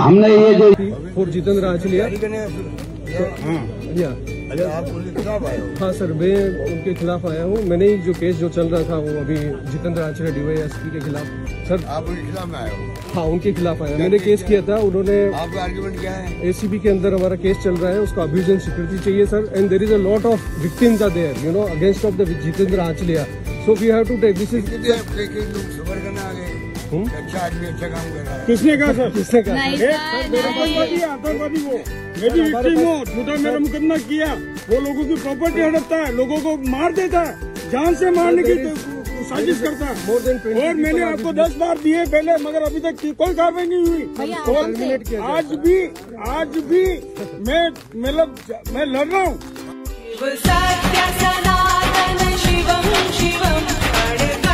हमने ये जो फॉर जितेंद्र आंचलिया। आप उनके खिलाफ आए हो? हाँ सर, मैं उनके खिलाफ आया हूँ। मैंने जो केस जो चल रहा था वो अभी जितेंद्र आंचलिया DYSP के खिलाफ। सर आप उनके खिलाफ में आए हो? हाँ, उनके खिलाफ आया। मैंने केस किया था, उन्होंने। आपका आर्गुमेंट क्या है? ACB के अंदर हमारा केस चल रहा है, उसका अब्यूज एंड सिक्योरिटी चाहिए sir. And there is a lot of victims are there, you know, against of the Jitendra Anchaliya. So we have to take this is. लोग सफर करने आ गए। अच्छा आदमी अच्छा काम कर रहा है। किसने कहा सर? किसने कहा? आतंकवादी वो मैं भी विक्टिम हूँ। झूठा मेरा मुकदमा किया, वो लोगों की प्रॉपर्टी हड़पता है, लोगों को मार देता है, जान से मारने की साजिश करता है। और मैंने आपको 10 बार दिए पहले, मगर अभी तक कोई कार्रवाई नहीं हुई। और आज भी मैं लड़ रहा हूँ।